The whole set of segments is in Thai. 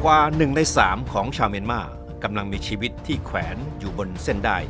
กว่า1 ใน 3ของชาวเมียนมากำลังมีชีวิตที่แขวนอยู่บนเส้นได้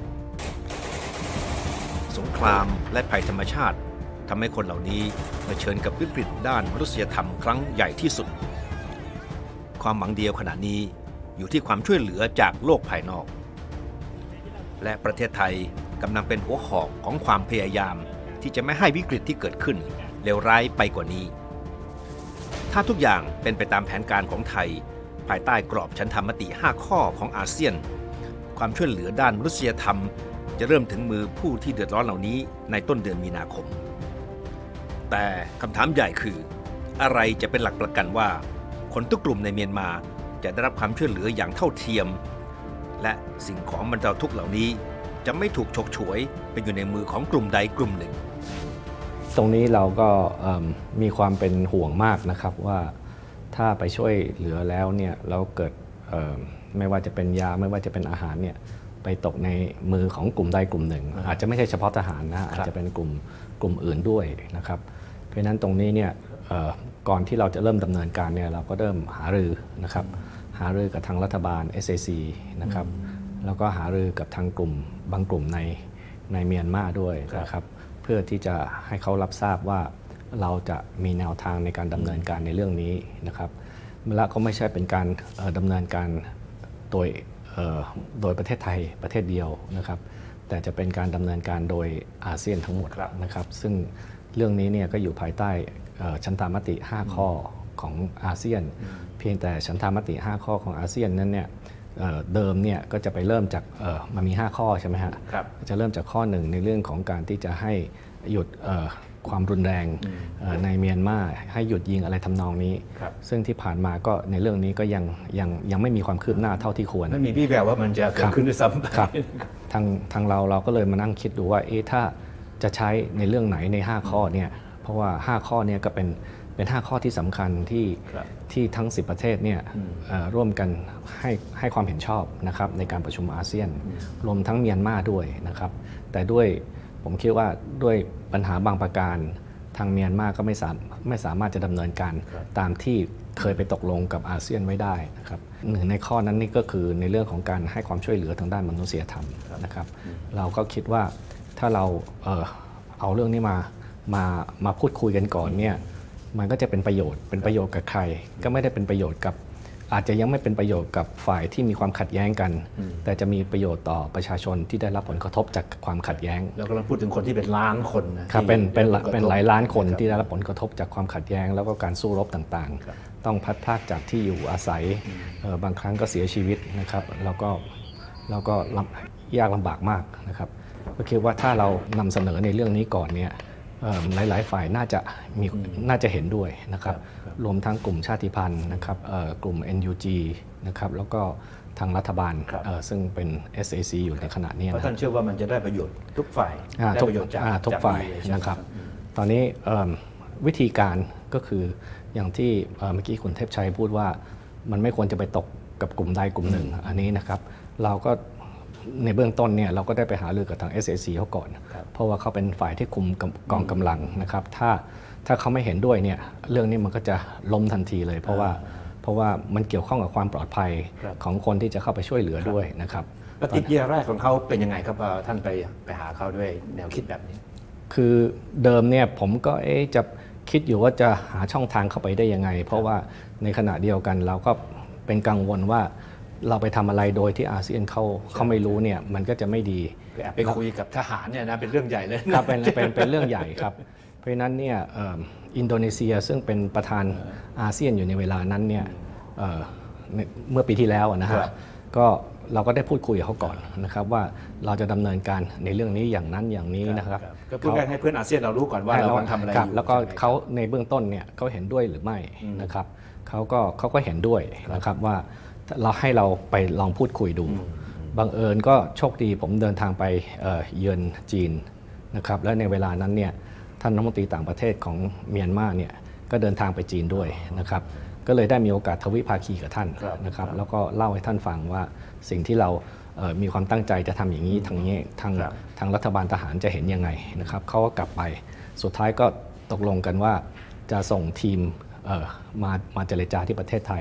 สงครามและภัยธรรมชาติทำให้คนเหล่านี้เผชิญกับวิกฤตด้านมนุษยธรรมครั้งใหญ่ที่สุดความหวังเดียวขณะนี้อยู่ที่ความช่วยเหลือจากโลกภายนอกและประเทศไทยกำลังเป็นหัวหอกของความพยายามที่จะไม่ให้วิกฤตที่เกิดขึ้นเลวร้ายไปกว่านี้ถ้าทุกอย่างเป็นไปตามแผนการของไทยภายใต้กรอบฉันทามติ5ข้อของอาเซียนความช่วยเหลือด้านมนุษยธรรมจะเริ่มถึงมือผู้ที่เดือดร้อนเหล่านี้ในต้นเดือนมีนาคมแต่คำถามใหญ่คืออะไรจะเป็นหลักประกันว่าคนทุกกลุ่มในเมียนมาจะได้รับความช่วยเหลืออย่างเท่าเทียมและสิ่งของบรรเทาทุกข์เหล่านี้จะไม่ถูกฉกฉวยไปอยู่ในมือของกลุ่มใดกลุ่มหนึ่งตรงนี้เราก็มีความเป็นห่วงมากนะครับว่าถ้าไปช่วยเหลือแล้วเนี่ยเราเกิดไม่ว่าจะเป็นยาไม่ว่าจะเป็นอาหารเนี่ยไปตกในมือของกลุ่มใดกลุ่มหนึ่งอาจจะไม่ใช่เฉพาะทหารนะอาจจะเป็นกลุ่มอื่นด้วยนะครับเพราะฉะนั้นตรงนี้เนี่ยก่อนที่เราจะเริ่มดำเนินการเนี่ยเราก็เริ่มหารือนะครับหารือกับทางรัฐบาล SAC นะครับแล้วก็หารือกับทางกลุ่มบางกลุ่มในเมียนมาด้วยนะครับเพื่อที่จะให้เขารับทราบว่าเราจะมีแนวทางในการดำเนินการในเรื่องนี้นะครับและก็ไม่ใช่เป็นการดำเนินการโดยประเทศไทยประเทศเดียวนะครับแต่จะเป็นการดำเนินการโดยอาเซียนทั้งหมดนะครับซึ่งเรื่องนี้เนี่ยก็อยู่ภายใต้ฉันทามติ5ข้อของอาเซียนเพียงแต่ฉันทามติ5ข้อของอาเซียนนั้นเนี่ยเดิมเนี่ยก็จะไปเริ่มจากมันมี5ข้อใช่ไหมฮะจะเริ่มจากข้อ1ในเรื่องของการที่จะให้หยุดความรุนแรงในเมียนมาให้หยุดยิงอะไรทำนองนี้ซึ่งที่ผ่านมาก็ในเรื่องนี้ก็ยังไม่มีความคืบหน้าเท่าที่ควรไม่มีวี่แววว่ามันจะเกิดขึ้นด้วยซ้ำครับทางเราก็เลยมานั่งคิดดูว่าถ้าจะใช้ในเรื่องไหนใน5ข้อเนี่ยเพราะว่า5ข้อเนี่ยก็เป็น5ข้อที่สำคัญที่ทั้ง10ประเทศเนี่ยร่วมกันให้ความเห็นชอบนะครับในการประชุมอาเซียนรวมทั้งเมียนมาด้วยนะครับแต่ด้วยผมคิดว่าด้วยปัญหาบางประการทางเมียนมาก็ไม่สามารถจะดำเนินการตามที่เคยไปตกลงกับอาเซียนไว้ได้นะครับหนึ่งในข้อนั้นนี่ก็คือในเรื่องของการให้ความช่วยเหลือทางด้านมนุษยธรรมนะครับเราก็คิดว่าถ้าเราเอาเรื่องนี้มาพูดคุยกันก่อนเนี่ยมันก็จะเป็นประโยชน์กับใครก็ไม่ได้เป็นประโยชน์กับอาจจะยังไม่เป็นประโยชน์กับฝ่ายที่มีความขัดแย้งกันแต่จะมีประโยชน์ต่อประชาชนที่ได้รับผลกระทบจากความขัดแย้งแล้วก็เราพูดถึงคนที่เป็นล้านคนนะครับเป็นหลายล้านคนที่ได้รับผลกระทบจากความขัดแย้งแล้วก็การสู้รบต่างๆต้องพัดพรากจากที่อยู่อาศัยบางครั้งก็เสียชีวิตนะครับแล้วก็ยากลำบากมากนะครับก็คิดว่าถ้าเรานำเสนอในเรื่องนี้ก่อนเนี่ยหลายฝ่ายน่าจะเห็นด้วยนะครับรวมทั้งกลุ่มชาติพันธุ์นะครับกลุ่ม NUG นะครับแล้วก็ทางรัฐบาลซึ่งเป็น SAC อยู่ในขณะนี้เพราะท่านเชื่อว่ามันจะได้ประโยชน์ทุกฝ่ายได้ประโยชน์จากทุกฝ่ายนะครับตอนนี้วิธีการก็คืออย่างที่เมื่อกี้คุณเทพชัยพูดว่ามันไม่ควรจะไปตกกับกลุ่มใดกลุ่มหนึ่งอันนี้นะครับเราก็ในเบื้องต้นเนี่ยเราก็ได้ไปหารือกับทาง SAC เขาก่อนเพราะว่าเขาเป็นฝ่ายที่คุมกองกำลังนะครับถ้าเขาไม่เห็นด้วยเนี่ยเรื่องนี้มันก็จะล้มทันทีเลยเพราะว่ามันเกี่ยวข้องกับความปลอดภัยของคนที่จะเข้าไปช่วยเหลือด้วยนะครับปฏิกิริยาแรกของเขาเป็นยังไงครับท่านไปหาเขาด้วยแนวคิดแบบนี้คือเดิมเนี่ยผมก็จะคิดอยู่ว่าจะหาช่องทางเข้าไปได้ยังไงเพราะว่าในขณะเดียวกันเราก็เป็นกังวลว่าเราไปทำอะไรโดยที่อาเซียนเขาไม่รู้เนี่ยมันก็จะไม่ดีไปคุยกับทหารเนี่ยนะเป็นเรื่องใหญ่เลยครับเป็นเรื่องใหญ่ครับเพราะฉะนั้นเนี่ยอินโดนีเซียซึ่งเป็นประธานอาเซียนอยู่ในเวลานั้นเนี่ยเมื่อปีที่แล้วนะฮะก็เราก็ได้พูดคุยกับเขาก่อนนะครับว่าเราจะดำเนินการในเรื่องนี้อย่างนั้นอย่างนี้นะครับก็พูดกันให้เพื่อนอาเซียนเรารู้ก่อนว่าเรากำลังทำอะไรอยู่แล้วก็เขาในเบื้องต้นเนี่ยเขาเห็นด้วยหรือไม่นะครับเขาก็เห็นด้วยนะครับว่าเราไปลองพูดคุยดูบังเอิญก็โชคดีผมเดินทางไปเยือนจีนนะครับและในเวลานั้นเนี่ยท่านรัฐมนตรีต่างประเทศของเมียนมาเนี่ยก็เดินทางไปจีนด้วยนะครับก็เลยได้มีโอกาสทวิภาคีกับท่านนะครับแล้วก็เล่าให้ท่านฟังว่าสิ่งที่เรามีความตั้งใจจะทำอย่างนี้ทางรัฐบาลทหารจะเห็นยังไงนะครับเขาก็กลับไปสุดท้ายก็ตกลงกันว่าจะส่งทีมมาเจรจาที่ประเทศไทย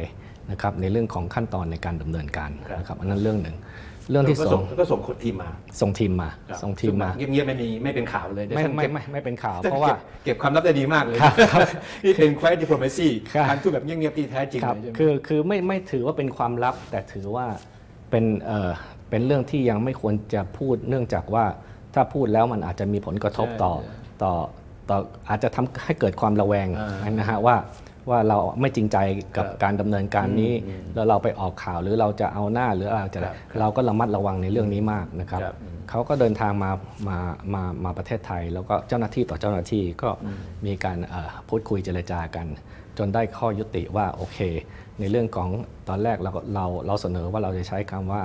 นะครับในเรื่องของขั้นตอนในการดำเนินการนะครับอันนั้นเรื่องหนึ่งเรื่องที่สองก็ส่งคนทีมมาส่งทีมมาเงียบๆไม่เป็นข่าวเลยไม่เป็นข่าวเพราะว่าเก็บความลับได้ดีมากเลยนี่เป็น quiet diplomacy การทูตแบบเงียบๆที่แท้จริงเลยใช่ไหมคือไม่ถือว่าเป็นความลับแต่ถือว่าเป็นเรื่องที่ยังไม่ควรจะพูดเนื่องจากว่าถ้าพูดแล้วมันอาจจะมีผลกระทบต่ออาจจะทำให้เกิดความระแวงนะฮะว่าเราไม่จริงใจกับการดำเนินการนี้แล้วเราไปออกข่าวหรือเราจะเอาหน้าหรืออะไรจะเราก็ระมัดระวังในเรื่องนี้มากนะครับเขาก็เดินทางมาประเทศไทยแล้วก็เจ้าหน้าที่ต่อเจ้าหน้าที่ก็มีการพูดคุยเจรจากันจนได้ข้อยุติว่าโอเคในเรื่องของตอนแรกเราเสนอว่าเราจะใช้คำว่า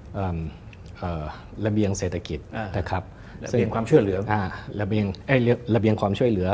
ระเบียงเศรษฐกิจนะครับระเบียงความช่วยเหลือระเบียงความช่วยเหลือ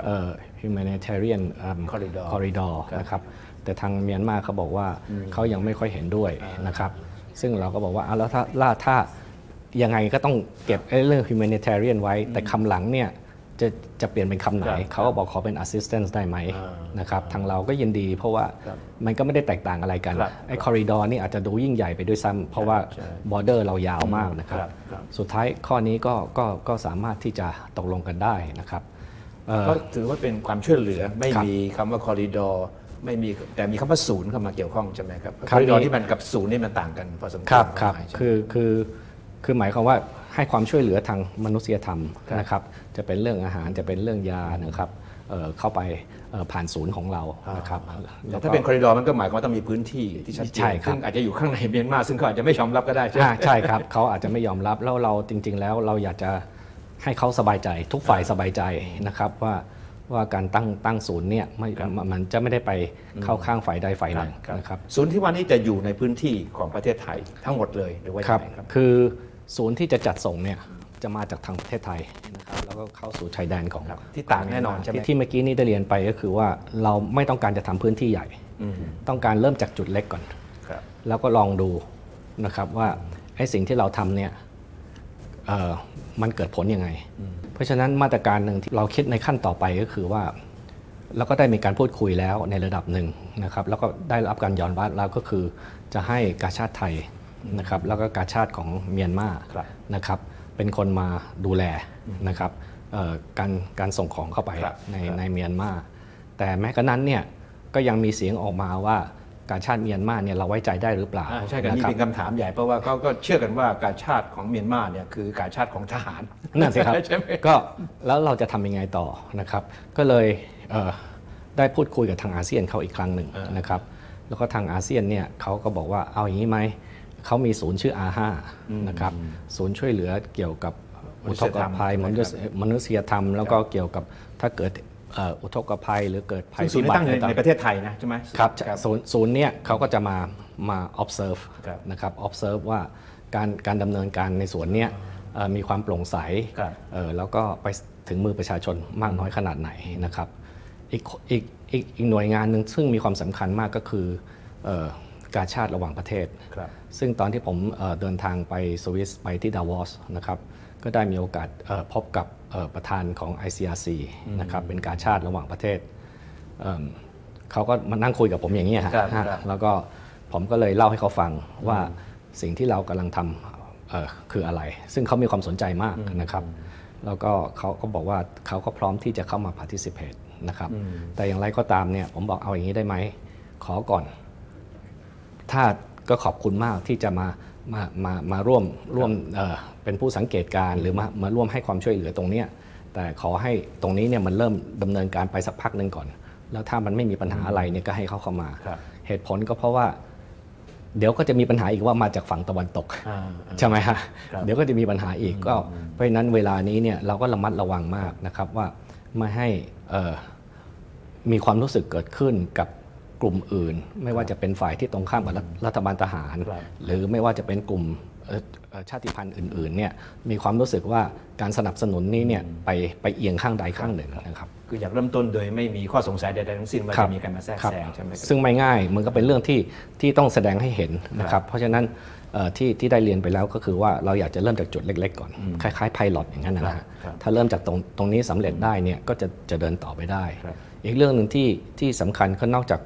humanitarian corridor นะครับแต่ทางเมียนมาเขาบอกว่าเขายังไม่ค่อยเห็นด้วยนะครับซึ่งเราก็บอกว่าแล้วถ้ายังไงก็ต้องเก็บเรื่อง humanitarian ไว้แต่คำหลังเนี่ยจะเปลี่ยนเป็นคำไหนเขาก็บอกขอเป็น assistance ได้ไหมนะครับทางเราก็ยินดีเพราะว่ามันก็ไม่ได้แตกต่างอะไรกันไอ้ corridor นี่อาจจะดูยิ่งใหญ่ไปด้วยซ้ำเพราะว่า border เรายาวมากนะครับสุดท้ายข้อนี้ก็สามารถที่จะตกลงกันได้นะครับก็ถือว่าเป็นความช่วยเหลือไม่มีคำว่าคอริดอร์ไม่มีแต่มีคำว่าศูนย์เข้ามาเกี่ยวข้องใช่ไหมครับคอริดอร์ที่มันกับศูนย์นี่มันต่างกันพอสมควรครับคือหมายความว่าให้ความช่วยเหลือทางมนุษยธรรมนะครับจะเป็นเรื่องอาหารจะเป็นเรื่องยานะครับเข้าไปผ่านศูนย์ของเรานะครับถ้าเป็นคอริดอร์มันก็หมายความว่าต้องมีพื้นที่ที่ชัดเจนซึ่งอาจจะอยู่ข้างในเมียนมาซึ่งเขาอาจจะไม่ยอมรับก็ได้ใช่ครับเขาอาจจะไม่ยอมรับแล้วเราจริงๆแล้วเราอยากจะให้เขาสบายใจทุกฝ่ายสบายใจนะครับว่าการตั้งศูนย์เนี่ยมันจะไม่ได้ไปเข้าข้างฝ่ายใดฝ่ายหนึ่งนะครับศูนย์ที่ว่านี้จะอยู่ในพื้นที่ของประเทศไทยทั้งหมดเลยหรือว่าอย่างไรครับคือศูนย์ที่จะจัดส่งเนี่ยจะมาจากทางประเทศไทยนะครับแล้วก็เข้าสู่ชายแดนของที่ต่างแน่นอนใช่ไหมที่เมื่อกี้นี้ได้เรียนไปก็คือว่าเราไม่ต้องการจะทำพื้นที่ใหญ่ต้องการเริ่มจากจุดเล็กก่อนแล้วก็ลองดูนะครับว่าไอ้สิ่งที่เราทำเนี่ยมันเกิดผลยังไงเพราะฉะนั้นมาตรการหนึ่งที่เราคิดในขั้นต่อไปก็คือว่าเราก็ได้มีการพูดคุยแล้วในระดับหนึ่งนะครับแล้วก็ได้รับการยอมรับแล้วก็คือจะให้กาชาดไทยนะครับแล้วก็กาชาดของเมียนมานะครับเป็นคนมาดูแลนะครับการส่งของเข้าไปในเมียนมาแต่แม้กระนั้นเนี่ยก็ยังมีเสียงออกมาว่าการชาติเมียนมาเนี่ยเราไว้ใจได้หรือเปล่าใช่กันนี่เป็นคำถามใหญ่เพราะว่าเขาก็เชื่อกันว่าการชาติของเมียนมาเนี่ยคือการชาติของทหารนั่นสิครับก็แล้วเราจะทำยังไงต่อนะครับก็เลยได้พูดคุยกับทางอาเซียนเขาอีกครั้งหนึ่งนะครับแล้วก็ทางอาเซียนเนี่ยเขาก็บอกว่าเอาอย่างนี้ไหมเขามีศูนย์ชื่อ R5 นะครับศูนย์ช่วยเหลือเกี่ยวกับอุทกภัยมนุษยธรรมแล้วก็เกี่ยวกับถ้าเกิดอุทกภัยหรือเกิดภัยพิบัติในประเทศไทยนะใช่ไหมครับศูนย์เนี่ยเขาก็จะมา observe นะครับ observe ว่าการดำเนินการในส่วนนี้มีความโปร่งใสแล้วก็ไปถึงมือประชาชนมากน้อยขนาดไหนนะครับอีกหน่วยงานหนึ่งซึ่งมีความสำคัญมากก็คือการชาติระหว่างประเทศซึ่งตอนที่ผมเดินทางไปสวิสไปที่ดาวอสนะครับก็ได้มีโอกาสพบกับประธานของ ICRC นะครับเป็นการชาติระหว่างประเทศเขาก็มานั่งคุยกับผมอย่างนี้ฮะแล้วก็ผมก็เลยเล่าให้เขาฟังว่าสิ่งที่เรากำลังทำคืออะไรซึ่งเขามีความสนใจมากนะครับแล้วก็เขาก็บอกว่าเขาก็พร้อมที่จะเข้ามา participate นะครับแต่อย่างไรก็ตามเนี่ยผมบอกเอาอย่างนี้ได้ไหมขอก่อนถ้าก็ขอบคุณมากที่จะมาร่วมเป็นผู้สังเกตการหรือมาร่วมให้ความช่วยเหลือตรงนี้แต่ขอให้ตรงนี้เนี่ยมันเริ่มดำเนินการไปสักพักหนึ่งก่อนแล้วถ้ามันไม่มีปัญหาอะไรเนี่ยก็ให้เขาเข้ามาเหตุผลก็เพราะว่าเดี๋ยวก็จะมีปัญหาอีกว่ามาจากฝั่งตะวันตกใช่ไหมฮะเดี๋ยวก็จะมีปัญหาอีกก็เพราะฉะนั้นเวลานี้เนี่ยเราก็ระมัดระวังมากนะครับว่าไม่ให้มีความรู้สึกเกิดขึ้นกับกลุ่มอื่นไม่ว่าจะเป็นฝ่ายที่ตรงข้ามกับรัฐบาลทหารหรือไม่ว่าจะเป็นกลุ่มชาติพันธุ์อื่นๆเนี่ยมีความรู้สึกว่าการสนับสนุนนี้เนี่ยไปเอียงข้างใดข้างหนึ่งนะครับคืออยากเริ่มต้นโดยไม่มีข้อสงสัยใดๆทั้งสิ้นว่าจะมีการมาแทรกแซงใช่ไหมซึ่งไม่ง่ายมันก็เป็นเรื่องที่ต้องแสดงให้เห็นนะครับเพราะฉะนั้นที่ได้เรียนไปแล้วก็คือว่าเราอยากจะเริ่มจากจุดเล็กๆก่อนคล้ายๆไพลอตอย่างนั้นนะถ้าเริ่มจากตรงนี้สำเร็จได้เนี่ยก็จะเดินต่อไปได้อีกเรื่องหนึ่งที่สำคัญก็นอกจาก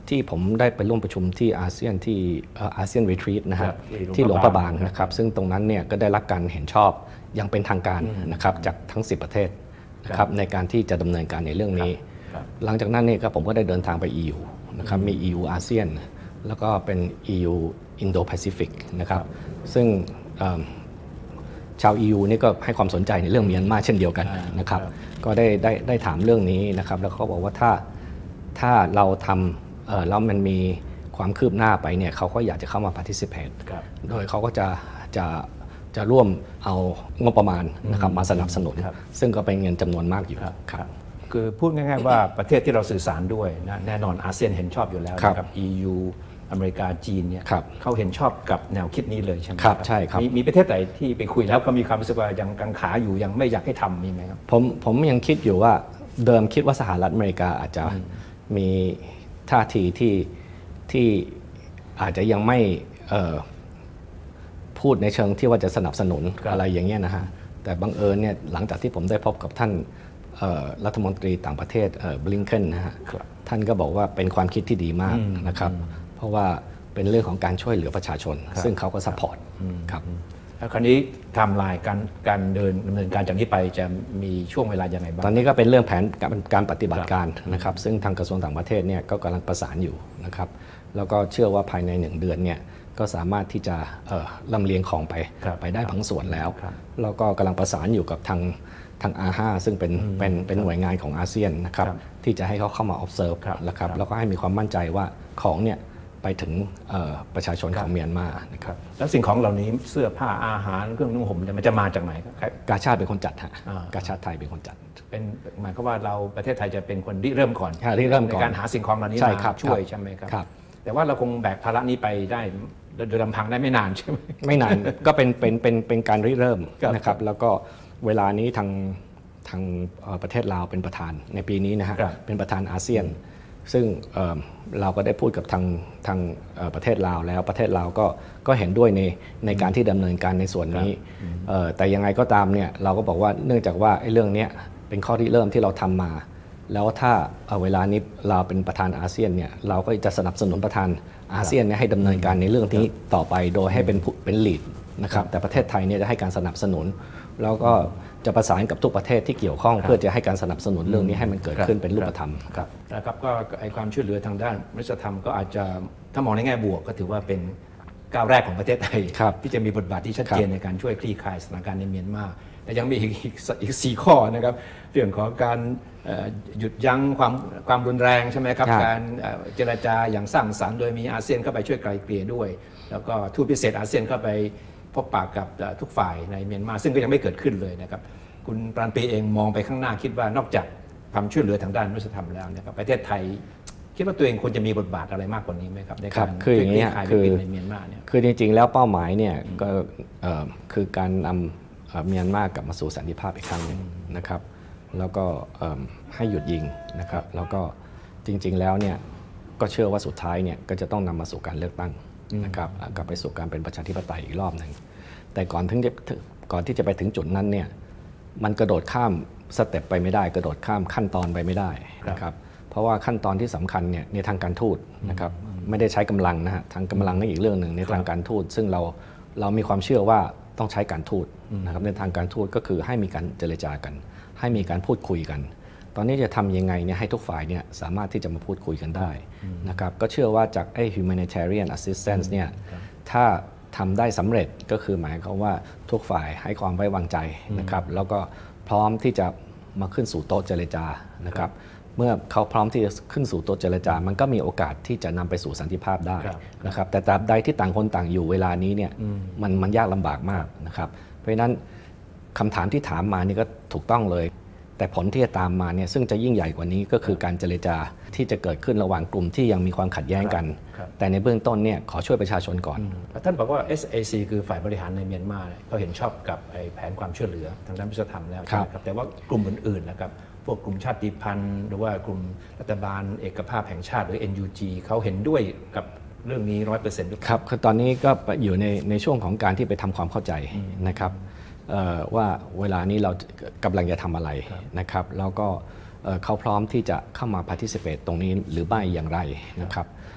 ที่ผมได้ไปร่วมประชุมที่อาเซียนที่อาเซียนรีทรีตนะฮะที่หลวงพระบางนะครับซึ่งตรงนั้นเนี่ยก็ได้รับการเห็นชอบอย่างเป็นทางการนะครับจากทั้ง10ประเทศนะครับในการที่จะดำเนินการในเรื่องนี้หลังจากนั้นเนี่ยผมก็ได้เดินทางไป EU นะครับมี EU อาเซียนแล้วก็เป็น EU Indo-Pacific นะครับซึ่งชาว EU นี่ก็ให้ความสนใจในเรื่องเมียนมาเช่นเดียวกันนะครับก็ได้ถามเรื่องนี้นะครับแล้วเขาบอกว่าถ้าเราทำแล้วมันมีความคืบหน้าไปเนี่ยเขาก็อยากจะเข้ามา participate โดยเขาก็จะร่วมเอางบประมาณนะครับมาสนับสนุนซึ่งก็เป็นเงินจำนวนมากอยู่ครับคือพูดง่ายๆว่าประเทศที่เราสื่อสารด้วยนะแน่นอนอาเซียนเห็นชอบอยู่แล้วกับ EU อเมริกาจีนเนี่ยเขาเห็นชอบกับแนวคิดนี้เลยใช่ไหมครับใช่ครับมีประเทศไหนที่ไปคุยแล้วก็มีความรู้สึกว่ายังกังขาอยู่ยังไม่อยากให้ทำมีไหมครับผมยังคิดอยู่ว่าเดิมคิดว่าสหรัฐอเมริกาอาจจะมีท่าทีที่อาจจะยังไม่พูดในเชิงที่ว่าจะสนับสนุนอะไรอย่างเงี้ยนะฮะแต่บังเอิญเนี่ยหลังจากที่ผมได้พบกับท่านรัฐมนตรีต่างประเทศบลิงเคนนะฮะท่านก็บอกว่าเป็นความคิดที่ดีมากนะครับเพราะว่าเป็นเรื่องของการช่วยเหลือประชาชนซึ่งเขาก็ซัพพอร์ตครับแล้วคราวนี้ไทม์ไลน์การดำเนินการจากนี้ไปจะมีช่วงเวลายังไงบ้างตอนนี้ก็เป็นเรื่องแผนการปฏิบัติการนะครับซึ่งทางกระทรวงต่างประเทศเนี่ยก็กำลังประสานอยู่นะครับแล้วก็เชื่อว่าภายใน1 เดือนเนี่ยก็สามารถที่จะลำเลียงของไปได้บางส่วนแล้วแล้วก็กำลังประสานอยู่กับทางR5ซึ่งเป็นหน่วยงานของอาเซียนนะครับที่จะให้เขาเข้ามา observe นะครับแล้วก็ให้มีความมั่นใจว่าของเนี่ยไปถึงประชาชนของเมียนมานะครับแล้วสิ่งของเหล่านี้เสื้อผ้าอาหารเครื่องนุ่งห่มมันจะมาจากไหนครับกาชาดเป็นคนจัดฮะกาชาดไทยเป็นคนจัดเป็นหมายความว่าเราประเทศไทยจะเป็นคนริเริ่มก่อนในการหาสิ่งของเหล่านี้มาช่วยใช่ไหมครับแต่ว่าเราคงแบกภาระนี้ไปได้โดยลำพังได้ไม่นานใช่ไหมไม่นานก็เป็นการริเริ่มนะครับแล้วก็เวลานี้ทางประเทศลาวเป็นประธานในปีนี้นะฮะเป็นประธานอาเซียนซึ่งเราก็ได้พูดกับทางประเทศลาวแล้วประเทศลาวก็เห็นด้วยในการที่ดำเนินการในส่วนนี้แต่ยังไงก็ตามเนี่ยเราก็บอกว่าเนื่องจากว่าไอ้เรื่องนี้เป็นข้อที่เริ่มที่เราทำมาแล้วถ้าเวลานี้เราเป็นประธานอาเซียนเนี่ยเราก็จะสนับสนุนประธานอาเซียนเนี่ยให้ดำเนินการในเรื่องนี้ต่อไปโดยให้เป็นลีดนะครับแต่ประเทศไทยเนี่ยจะให้การสนับสนุนแล้วก็จะประสานกับทุกประเทศที่เกี่ยวข้องเพื่อจะให้การสนับสนุนเรื่องนี้ให้มันเกิดขึ้นเป็นรูปธรรมครับนะครับก็ไอความช่วยเหลือทางด้านมนุษยธรรมก็อาจจะถ้ามองในแง่บวกก็ถือว่าเป็นก้าวแรกของประเทศไทยที่จะมีบทบาทที่ชัดเจนในการช่วยคลี่คลายสถานการณ์ในเมียนมาแต่ยังมีอีก4 ข้อนะครับเรื่องของการหยุดยั้งความรุนแรงใช่ไหมครับการเจรจาอย่างสร้างสรรค์โดยมีอาเซียนเข้าไปช่วยไกลเกลี่ยด้วยแล้วก็ทูตพิเศษอาเซียนเข้าไปพบปะกับทุกฝ่ายในเมียนมาซึ่งก็ยังไม่เกิดขึ้นเลยนะครับคุณปราณปีเองมองไปข้างหน้าคิดว่านอกจากความช่วยเหลือทางด้านมนุษยธรรมแล้วนะครับประเทศไทยคิดว่าตัวเองควรจะมีบทบาทอะไรมากกว่านี้ไหมครับในการคืออย่างนี้ในเมียนมาเนี่ยคือจริงๆแล้วเป้าหมายเนี่ยก็คือการนำเมียนมากลับมาสู่สันติภาพอีกครั้งหนึ่งนะครับแล้วก็ให้หยุดยิงนะครับแล้วก็จริงๆแล้วเนี่ยก็เชื่อว่าสุดท้ายเนี่ยก็จะต้องนำมาสู่การเลือกตั้งนะครับกลับไปสู่การเป็นประชาธิปไตยอีกรอบหนึ่งแต่ก่อนที่จะไปถึงจุดนั้นเนี่ยมันกระโดดข้ามสเต็ปไปไม่ได้กระโดดข้ามขั้นตอนไปไม่ได้นะครับเพราะว่าขั้นตอนที่สำคัญเนี่ยในทางการทูตนะครับไม่ได้ใช้กำลังนะฮะทางกำลังนั่นอีกเรื่องหนึ่งในทางการทูตซึ่งเรามีความเชื่อว่าต้องใช้การทูตนะครับในทางการทูตก็คือให้มีการเจรจากันให้มีการพูดคุยกันตอนนี้จะทำยังไงเนี่ยให้ทุกฝ่ายเนี่ยสามารถที่จะมาพูดคุยกันได้นะครับก็เชื่อว่าจากไอ้ humanitarian assistance เนี่ยถ้าทำได้สำเร็จก็คือหมายความว่าทุกฝ่ายให้ความไว้วางใจนะครับแล้วก็พร้อมที่จะมาขึ้นสู่โต๊ะเจรจานะครับเมื่อเขาพร้อมที่จะขึ้นสู่โต๊ะเจรจามันก็มีโอกาสที่จะนำไปสู่สันติภาพได้นะครับแต่ตราบใดที่ต่างคนต่างอยู่เวลานี้เนี่ยมันยากลำบากมากนะครับเพราะฉะนั้นคำถามที่ถามมานี่ก็ถูกต้องเลยแต่ผลที่จะตามมาเนี่ยซึ่งจะยิ่งใหญ่กว่านี้ก็คือการเจรจาที่จะเกิดขึ้นระหว่างกลุ่มที่ยังมีความขัดแย้งกันแต่ในเบื้องต้นเนี่ยขอช่วยประชาชนก่อนท่านบอกว่า SAC คือฝ่ายบริหารในเมียนมาเขาเห็นชอบกับแผนความช่วยเหลือทางด้านมนุษยธรรมแล้วใช่ไหมครับแต่ว่ากลุ่มอื่นๆนะครับพวกกลุ่มชาติพันธุ์หรือว่ากลุ่มรัฐบาลเอกภาพแห่งชาติหรือ NUG เขาเห็นด้วยกับเรื่องนี้ 100% ด้วยครับคือตอนนี้ก็อยู่ในช่วงของการที่ไปทำความเข้าใจนะครับว่าเวลานี้เรากำลังจะทำอะไรนะครับแล้วก็เขาพร้อมที่จะเข้ามา participate ตรงนี้หรือไม่อย่างไรนะครับ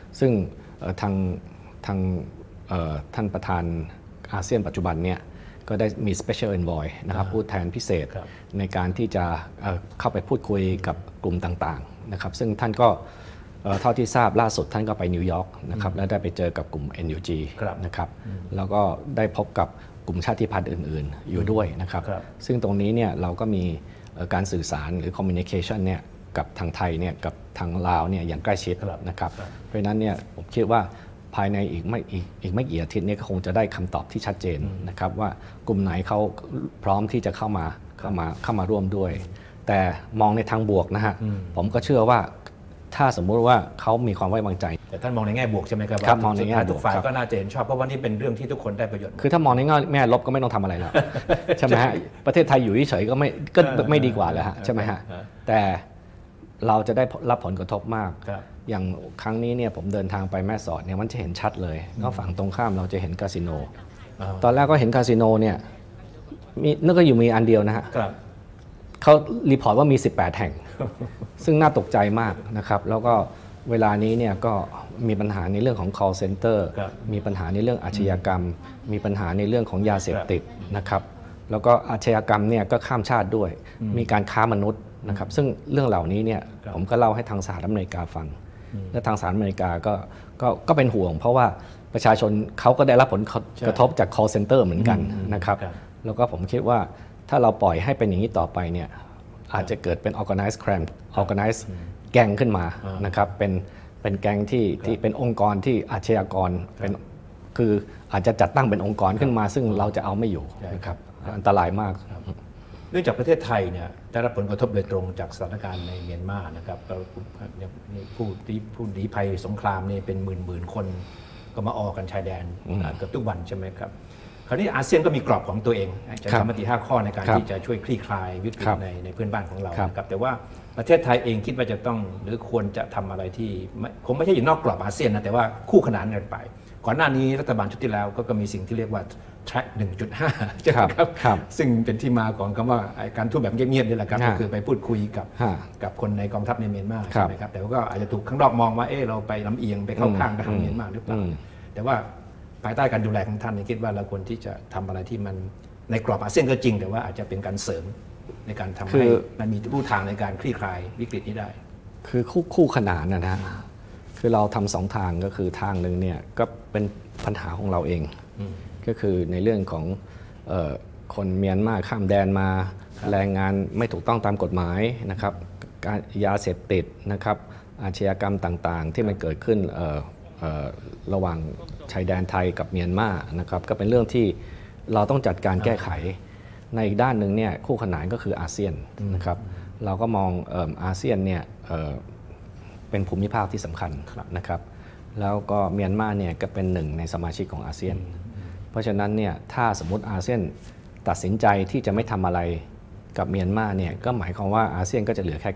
ซึ่งทางท่านประธานอาเซียนปัจจุบันเนี่ยก็ได้มี Special Envoy นะครับผู้แทนพิเศษในการที่จะเข้าไปพูดคุยกับกลุ่มต่างๆนะครับซึ่งท่านก็เท่าที่ทราบล่าสุดท่านก็ไปนิวยอร์กนะครับและได้ไปเจอกับกลุ่ม NUG นะครับแล้วก็ได้พบกับกลุ่มชาติพันธุ์อื่นๆอยู่ด้วยนะครับซึ่งตรงนี้เนี่ยเราก็มีการสื่อสารหรือ communication เนี่ยกับทางไทยเนี่ยกับทางลาวเนี่ยอย่างใกล้ชิดนะครับเพราะฉะนั้นเนี่ยผมคิดว่าภายในอีกไม่กี่อาทิตย์นี้ก็คงจะได้คำตอบที่ชัดเจนนะครับว่ากลุ่มไหนเขาพร้อมที่จะเข้ามาร่วมด้วยแต่มองในทางบวกนะฮะผมก็เชื่อว่าถ้าสมมุติว่าเขามีความไว้วางใจแต่ท่านมองในแง่บวกใช่ไหมครับครับมองในแง่บวกทุกฝ่ายก็น่าจะเห็นชอบเพราะว่านี่เป็นเรื่องที่ทุกคนได้ประโยชน์คือถ้ามองในแง่ลบก็ไม่ต้องทำอะไรแล้วใช่ไหมฮะประเทศไทยอยู่เฉยๆก็ไม่ดีกว่าแล้วฮะใช่ไหมฮะแต่เราจะได้รับผลกระทบมากอย่างครั้งนี้เนี่ยผมเดินทางไปแม่สอดเนี่ยมันจะเห็นชัดเลยก็ฝั่งตรงข้ามเราจะเห็นคาสิโนตอนแรกก็เห็นคาสิโนเนี่ยนึกก็อยู่มีอันเดียวนะฮะเขารีพอร์ตว่ามี18แห่งซึ่งน่าตกใจมากนะครับแล้วก็เวลานี้เนี่ยก็มีปัญหาในเรื่องของ call center มีปัญหาในเรื่องอาชญากรรมมีปัญหาในเรื่องของยาเสพติดนะครับแล้วก็อาชญากรรมเนี่ยก็ข้ามชาติด้วยมีการค้ามนุษย์นะครับซึ่งเรื่องเหล่านี้เนี่ยผมก็เล่าให้ทางสหรัฐอเมริกาฟังและทางสหรัฐอเมริกาก็เป็นห่วงเพราะว่าประชาชนเขาก็ได้รับผลกระทบจาก call center เหมือนกันนะครับแล้วก็ผมคิดว่าถ้าเราปล่อยให้เป็นอย่างนี้ต่อไปเนี่ยอาจจะเกิดเป็น organized crime organized แก๊งขึ้นมานะครับเป็นแก๊งที่เป็นองค์กรที่อาชญากรเป็นคืออาจจะจัดตั้งเป็นองค์กรขึ้นมาซึ่งเราจะเอาไม่อยู่นะครับอันตรายมากเนื่องจากประเทศไทยเนี่ยได้รับผลกระทบโดยตรงจากสถานการณ์ในเมียนมานะครับผู้ลี้ภัยสงครามนี่เป็นหมื่นคนก็มาออกกันชายแดนเกือบทุกวันใช่ไหมครับคราวนี้อาเซียนก็มีกรอบของตัวเองจะทำมติ5 ข้อในการที่จะช่วยคลี่คลายวิกฤตในเพื่อนบ้านของเราครับแต่ว่าประเทศไทยเองคิดว่าจะต้องหรือควรจะทำอะไรที่คงไม่ใช่อยู่นอกกรอบอาเซียนนะแต่ว่าคู่ขนานกันไปก่อนหน้านี้รัฐบาลชุดที่แล้วก็มีสิ่งที่เรียกว่า track 1.5 ใช่ไหมครับซึ่งเป็นที่มาของคำว่าการทูตแบบเงียบๆนี่แหละครับก็คือไปพูดคุยกับคนในกองทัพในเมียนมาใช่ไหมครับแต่ก็อาจจะถูกข้างนอกมองว่าเราไปลำเอียงไปเข้าข้างกับทางเมียนมาหรือเปล่าแต่ว่าภายใต้การดูแลของท่านคิดว่าเราควรที่จะทำอะไรที่มันในกรอบอาเซียนก็จริงแต่ว่าอาจจะเป็นการเสริมในการทำให้มันมีรูทางในการคลี่คลายวิกฤตนี้ได้คือคู่ขนานนะคือเราทำ2 ทางก็คือทางหนึ่งเนี่ยก็เป็นปัญหาของเราเองก็คือในเรื่องของคนเมียนมาข้ามแดนมาแรงงานไม่ถูกต้องตามกฎหมายนะครับการยาเสพติดนะครับอาชญากรรมต่างๆที่มันเกิดขึ้นระหว่างชายแดนไทยกับเมียนมานะครับก็เป็นเรื่องที่เราต้องจัดการแก้ไขในอีกด้านหนึ่งเนี่ยคู่ขนานก็คืออาเซียนนะครับเราก็มองอาเซียนเนี่ยเป็นภูมิภาคที่สำคัญนะครับแล้วก็เมียนมาเนี่ยก็เป็นหนึ่งในสมาชิกของอาเซียนเพราะฉะนั้นเนี่ยถ้าสมมติอาเซียนตัดสินใจที่จะไม่ทำอะไรกับเมียนมาเนี่ยก็หมายความว่าอาเซียนก็จะเหลือแค่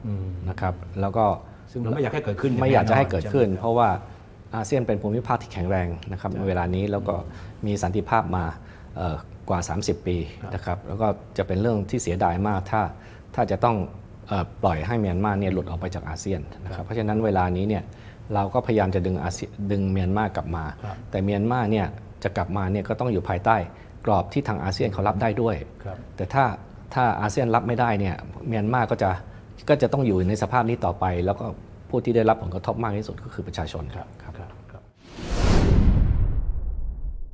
9นะครับแล้วก็ซึ่งเราไม่อยากให้เกิดขึ้นไม่อยากจะให้เกิดขึ้นเพราะว่าอาเซียนเป็นภูมิภาคที่แข็งแรงนะครับในเวลานี้แล้วก็มีสันติภาพมากว่า30 ปีนะครับแล้วก็จะเป็นเรื่องที่เสียดายมากถ้าจะต้องปล่อยให้เมียนมาเนี่ยหลุดออกไปจากอาเซียนนะครับเพราะฉะนั้นเวลานี้เนี่ยเราก็พยายามจะดึงเมียนมากลับมาแต่เมียนมาเนี่ยจะกลับมาเนี่ยก็ต้องอยู่ภายใต้กรอบที่ทางอาเซียนเขารับได้ด้วยแต่ถ้าอาเซียนรับไม่ได้เนี่ยเมียนมาก็จะต้องอยู่ในสภาพนี้ต่อไปแล้วก็ผู้ที่ได้รับผลกระทบมากที่สุดก็คือประชาชนครับ